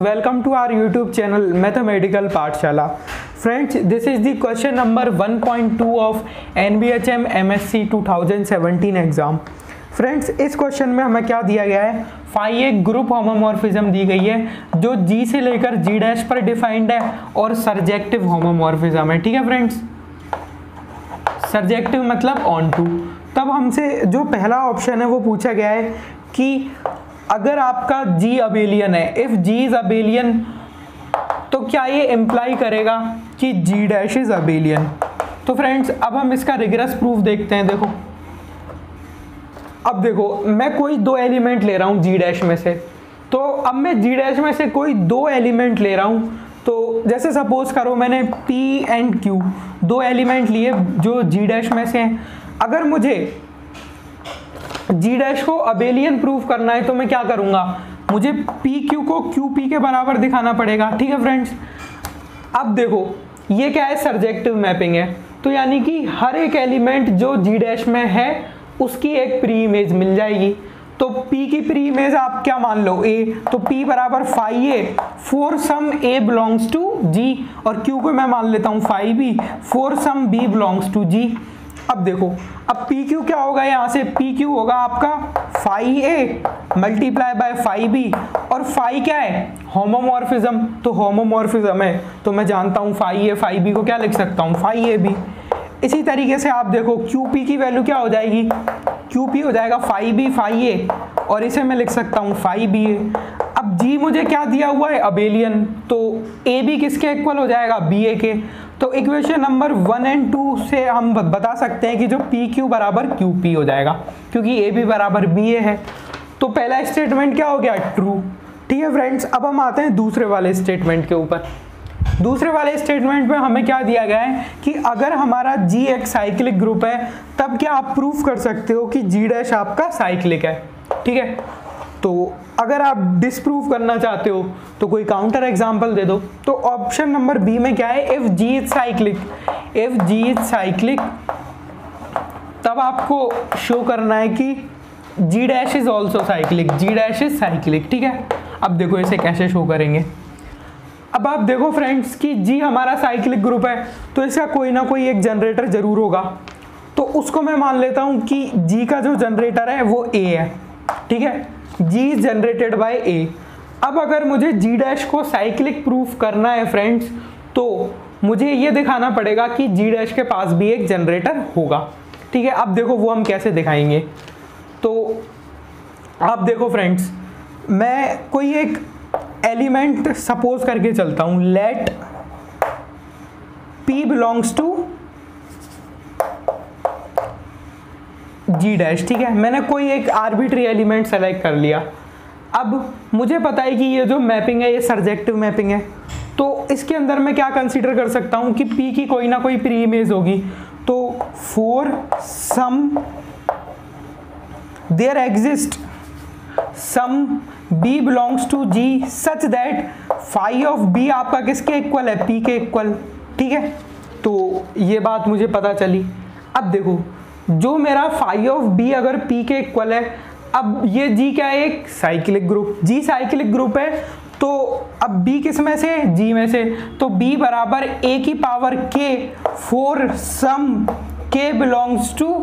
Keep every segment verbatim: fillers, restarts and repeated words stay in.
Welcome to our YouTube channel Mathematical पाठशाला. Friends, this is the question number one point two of N B H M M S C twenty seventeen exam. Friends, इस question में हमें क्या दिया गया है? Phi एक group homomorphism दी गई है जो G से लेकर G डैश पर डिफाइंड है और सर्जेक्टिव होमोमॉर्फिज्म है. ठीक है फ्रेंड्स, सर्जेक्टिव मतलब ऑन टू. तब हमसे जो पहला ऑप्शन है वो पूछा गया है कि अगर आपका G अबेलियन है, इफ G इज अबेलियन, तो क्या ये इम्प्लाई करेगा कि G डैश इज अबेलियन. तो फ्रेंड्स, अब हम इसका रिग्रेस प्रूफ देखते हैं. देखो, अब देखो, मैं कोई दो एलिमेंट ले रहा हूँ G डैश में से. तो अब मैं G डैश में से कोई दो एलिमेंट ले रहा हूँ. तो जैसे सपोज करो मैंने P एंड Q दो एलिमेंट लिए जो G डैश में से हैं. अगर मुझे G डैश को अबेलियन प्रूफ करना है तो मैं क्या करूंगा? मुझे P Q को Q P के बराबर दिखाना पड़ेगा. ठीक है फ्रेंड्स, अब देखो ये क्या है? सर्जेक्टिव मैपिंग है. तो यानी कि हर एक एलिमेंट जो G डैश में है उसकी एक प्री इमेज मिल जाएगी. तो P की प्री इमेज आप क्या मान लो? A. तो P बराबर phi A for some A belongs to G, और Q को मैं मान लेता हूँ phi B for some B belongs to G. अब देखो, अब पी क्यू क्या होगा? यहाँ से पी क्यू होगा आपका phi A multiply by phi B, और फाई क्या है? होमोमॉर्फिज्म. तो होमोमॉर्फिज्म है तो मैं जानता हूँ फाई ए फाई बी को क्या लिख सकता हूँ? Phi A B. इसी तरीके से आप देखो क्यू पी की वैल्यू क्या हो जाएगी? क्यू पी हो जाएगा फाई बी फाई ए, और इसे मैं लिख सकता हूँ फाई बी ए. अब जी मुझे क्या दिया हुआ है? अबेलियन. तो ए बी किसके इक्वल हो जाएगा? बी ए के. तो equation number one and two से हम बता सकते हैं कि जो पी क्यू बराबर क्यू पी हो जाएगा, क्योंकि ए बी बराबर बी ए है. तो पहला स्टेटमेंट क्या हो गया? ट्रू. ठीक है फ्रेंड्स, अब हम आते हैं दूसरे वाले स्टेटमेंट के ऊपर. दूसरे वाले स्टेटमेंट में हमें क्या दिया गया है कि अगर हमारा G एक साइक्लिक ग्रुप है तब क्या आप प्रूफ कर सकते हो कि G डैश आपका साइक्लिक है. ठीक है, तो अगर आप डिसप्रूव करना चाहते हो तो कोई काउंटर एग्जांपल दे दो. तो ऑप्शन नंबर बी में क्या है? If G is cyclic, if G is cyclic तब आपको शो करना है कि G dash is also cyclic, G dash is cyclic. ठीक है, अब देखो इसे कैसे शो करेंगे. अब आप देखो फ्रेंड्स कि G हमारा साइक्लिक ग्रुप है तो इसका कोई ना कोई एक जनरेटर जरूर होगा. तो उसको मैं मान लेता हूं कि G का जो जनरेटर है वो A है. ठीक है, G is generated by A. अब अगर मुझे G डैश को साइक्लिक प्रूफ करना है फ्रेंड्स, तो मुझे ये दिखाना पड़ेगा कि G डैश के पास भी एक जनरेटर होगा. ठीक है, अब देखो वो हम कैसे दिखाएंगे. तो आप देखो फ्रेंड्स, मैं कोई एक एलिमेंट सपोज करके चलता हूं. Let P belongs to G dash. ठीक है, मैंने कोई एक आर्बिट्री एलिमेंट सेलेक्ट कर लिया. अब मुझे पता है कि ये जो मैपिंग है ये सर्जेक्टिव मैपिंग है. तो इसके अंदर मैं क्या कंसीडर कर सकता हूं कि P की कोई ना कोई प्री इमेज होगी. तो for some there exist some B belongs to G such that phi of B आपका किसके इक्वल है? P के इक्वल. ठीक है, तो ये बात मुझे पता चली. अब देखो, जो मेरा फाई ऑफ B अगर P के इक्वल है, अब ये G क्या है? एक cyclic group. G cyclic group है तो अब B किस में से? G में से. तो B बराबर A की power K for some K belongs to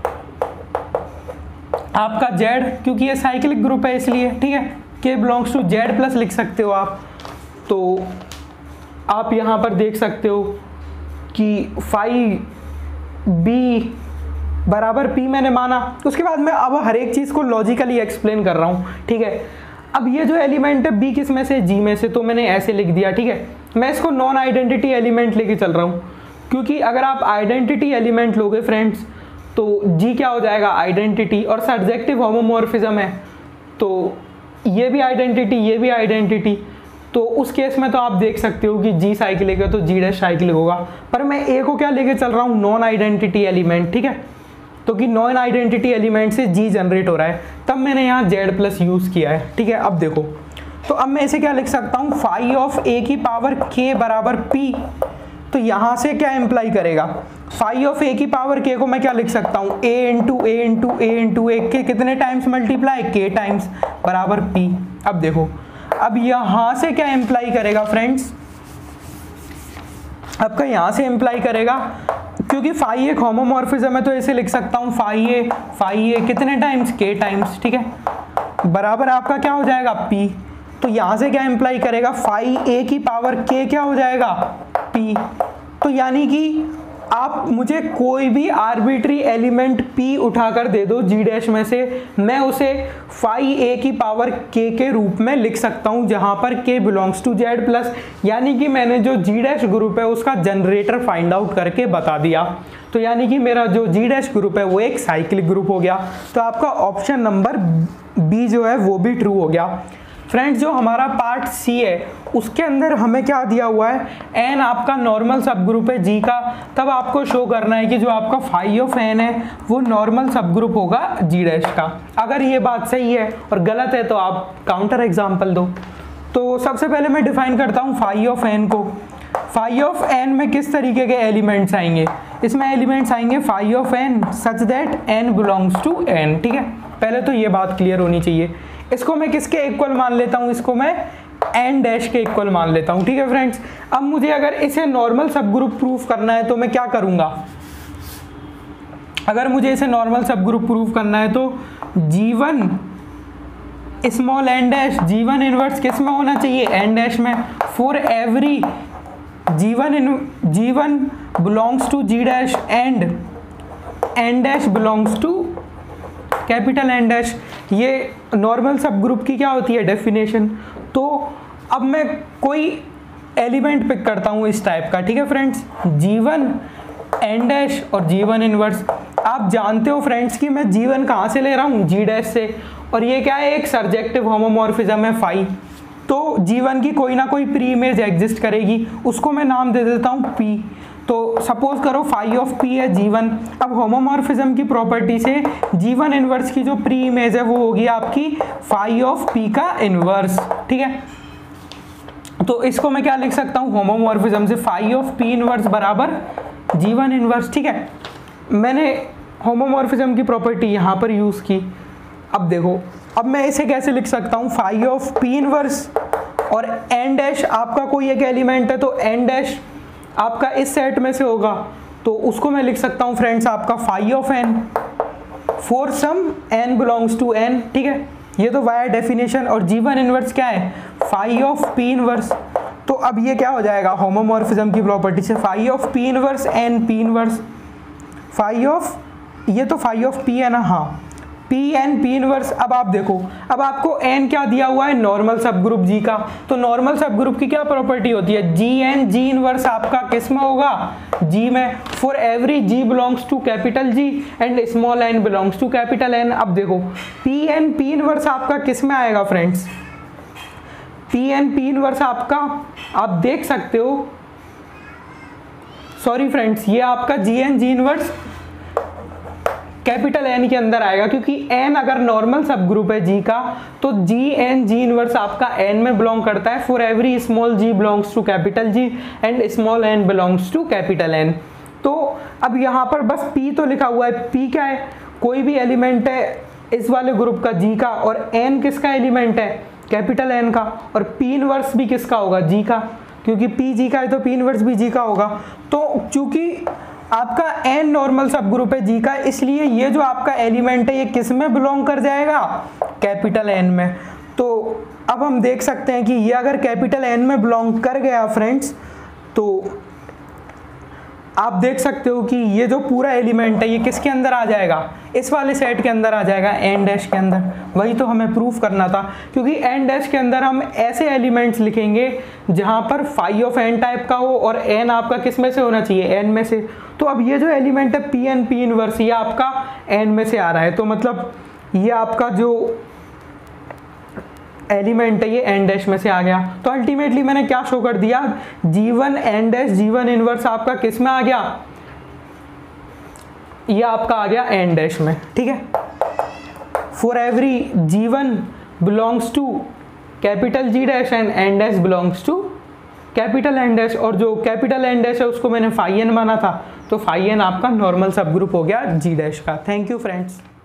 आपका Z, क्योंकि ये साइक्लिक ग्रुप है इसलिए. ठीक है, K belongs to Z plus लिख सकते हो आप. तो आप यहाँ पर देख सकते हो कि फाई B बराबर P मैंने माना. उसके बाद मैं अब हर एक चीज़ को लॉजिकली एक्सप्लेन कर रहा हूँ. ठीक है, अब ये जो एलिमेंट है B किस में से? G में से. तो मैंने ऐसे लिख दिया. ठीक है, मैं इसको नॉन आइडेंटिटी एलिमेंट लेके चल रहा हूँ, क्योंकि अगर आप आइडेंटिटी एलिमेंट लोगे फ्रेंड्स तो G क्या हो जाएगा? आइडेंटिटी. और सर्जेक्टिव होमोमॉर्फिज्म है तो ये भी आइडेंटिटी, ये भी आइडेंटिटी. तो उस केस में तो आप देख सकते हो कि G साइक्लिक है तो G डैश साइक्लिक होगा. पर मैं A को क्या लेके चल रहा हूँ? Non identity element. ठीक है, तो कि नॉन आइडेंटिटी एलिमेंट से G जनरेट हो रहा है, तब मैंने यहाँ Z प्लस यूज किया है. ठीक है, अब देखो, तो अब मैं इसे क्या लिख सकता हूँ? फाई ऑफ A की पावर K बराबर P. तो यहाँ से क्या इम्प्लाई करेगा? फाई ऑफ ए की पावर के को मैं क्या लिख सकता हूँ? A into a into a into a के कितने टाइम्स मल्टीप्लाई? के टाइम्स बराबर पी. अब देखो, अब यहां से क्या इंप्लाई करेगा फ्रेंड्स, आपका यहां से इंप्लाई करेगा, क्योंकि फाई एक होमोमॉर्फिज्म है तो ऐसे लिख सकता हूं फाई ए, फाई ए कितने टाइम्स, के टाइम्स, ठीक है, बराबर आपका क्या हो जाएगा पी। तो यहां से क्या इंप्लाई करेगा, फाई ए की पावर के क्या हो जाएगा पी। तो यानी कि आप मुझे कोई भी आर्बिट्री एलिमेंट p उठाकर दे दो g डैश में से, मैं उसे फाई a की पावर k के रूप में लिख सकता हूं, जहां पर k belongs to z plus, यानी कि मैंने जो g डैश ग्रुप है उसका जनरेटर फाइंड आउट करके बता दिया। तो यानी कि मेरा जो g डैश ग्रुप है वो एक साइक्लिक ग्रुप हो गया। तो आपका ऑप्शन नंबर बी जो है वो भी ट्रू हो गया। फ्रेंड्स, जो हमारा पार्ट सी है उसके अंदर हमें क्या दिया हुआ है, एन आपका नॉर्मल सब ग्रुप है जी का, तब आपको शो करना है कि जो आपका फाई ऑफ एन है वो नॉर्मल सब ग्रुप होगा जी डैश का। अगर ये बात सही है और गलत है तो आप काउंटर एग्जांपल दो। तो सबसे पहले मैं डिफाइन करता हूँ फाई ऑफ एन को। फाई ऑफ एन में किस तरीके के एलिमेंट्स आएंगे, इसमें एलिमेंट्स आएंगे phi of n such that n belongs to n, ठीक है, पहले तो ये बात क्लियर होनी चाहिए। इसको मैं किसके इक्वल मान लेता हूं, इसको मैं एन डैश के इक्वल मान लेता हूं, ठीक है फ्रेंड्स। अब मुझे अगर इसे नॉर्मल सब ग्रुप प्रूफ करना है तो मैं क्या करूंगा, अगर मुझे इसे नॉर्मल सब ग्रुप प्रूफ करना है तो g one small n dash, g one inverse किस में होना चाहिए, एन डैश में, for every g one in g one belongs to g dash and n dash belongs to capital n dash. ये normal subgroup की क्या होती है डेफिनेशन। तो अब मैं कोई एलिमेंट पिक करता हूँ इस टाइप का, ठीक है friends, g one n dash और जी वन इनवर्स। आप जानते हो फ्रेंड्स कि मैं जी वन कहाँ से ले रहा हूँ, जी डैश से, और ये क्या है, एक सर्जेक्टिव होमोमॉर्फिज्म है फाई। तो जी वन की कोई ना कोई प्री इमेज एग्जिस्ट करेगी, उसको मैं नाम दे देता हूँ पी। तो सपोज करो फाई ऑफ पी है जी वन। अब होमोमॉर्फिज्म की प्रॉपर्टी से जी वन इनवर्स की जो प्री इमेज है वो होगी आपकी फाई ऑफ पी का इनवर्स, ठीक है। तो इसको मैं क्या लिख सकता हूँ, होमोमॉर्फिज्म से फाई ऑफ पी इनवर्स बराबर जी वन इनवर्स, ठीक है। मैंने होमोमॉर्फिज्म की प्रॉपर्टी यहाँ पर यूज की। अब देखो, अब मैं इसे कैसे लिख सकता हूँ, फाई ऑफ पी इनवर्स और एन डैश आपका कोई एक एलिमेंट है तो एन डैश आपका इस सेट में से होगा, तो उसको मैं लिख सकता हूं फ्रेंड्स आपका phi of n for some n belongs to n, ठीक है। ये तो वाया डेफिनेशन। और जी वन इनवर्स क्या है, फाई ऑफ पी इनवर्स। तो अब ये क्या हो जाएगा, होमोमॉर्फिज्म की प्रॉपर्टी से phi of p inverse n p inverse, phi of, ये तो फाई ऑफ पी है ना, हाँ, पी एन पी इनवर्स। अब आप देखो, अब आपको एन क्या दिया हुआ है, नॉर्मल सब ग्रुप जी का। तो नॉर्मल सब ग्रुप की क्या प्रॉपर्टी होती है, जी एन जी इनवर्स आपका किस में होगा, जी में, for every G belongs to capital G and small N belongs to capital N. अब देखो पी एन पी इनवर्स आपका किस में आएगा friends, p n p inverse आपका आप देख सकते हो, सॉरी फ्रेंड्स, ये आपका g N G inverse capital n के अंदर आएगा, क्योंकि एन अगर नॉर्मल सब ग्रुप है जी का तो जी एन जी इनवर्स आपका एन में बिलोंग करता है, for every small G belongs to capital G and small N belongs to capital N. तो अब यहाँ पर बस पी तो लिखा हुआ है, पी क्या है, कोई भी एलिमेंट है इस वाले ग्रुप का जी का, और एन किसका एलिमेंट है, कैपिटल एन का, और पी इनवर्स भी किसका होगा, जी का, क्योंकि पी जी का है तो पी इनवर्स भी जी का होगा। तो चूंकि आपका एन नॉर्मल सब ग्रुप है जी का, इसलिए ये जो आपका एलिमेंट है ये किस में बिलोंग कर जाएगा, कैपिटल एन में। तो अब हम देख सकते हैं कि ये अगर कैपिटल एन में बिलोंग कर गया फ्रेंड्स, तो आप देख सकते हो कि ये जो पूरा एलिमेंट है ये किसके अंदर आ जाएगा, इस वाले सेट के अंदर आ जाएगा, एन डैश के अंदर। वही तो हमें प्रूफ करना था, क्योंकि एन डैश के अंदर हम ऐसे एलिमेंट्स लिखेंगे जहां पर फाई ऑफ एन टाइप का हो और एन आपका किस में से होना चाहिए, एन में से। तो अब ये जो एलिमेंट है पी एन पी इनवर्स, ये आपका एन में से आ रहा है, तो मतलब ये आपका जो एलिमेंट है ये एन डैश में से आ गया। तो अल्टीमेटली मैंने क्या शो कर दिया, g one n dash g one inverse आपका किस में आ गया, ये आपका आ गया एन डैश में, ठीक है। For every g one belongs to capital g dash and n dash belongs to capital n dash, और जो कैपिटल एन डैश है उसको मैंने फाई एन माना था, तो फाई एन आपका नॉर्मल सब ग्रुप हो गया जी डैश का। Thank you friends.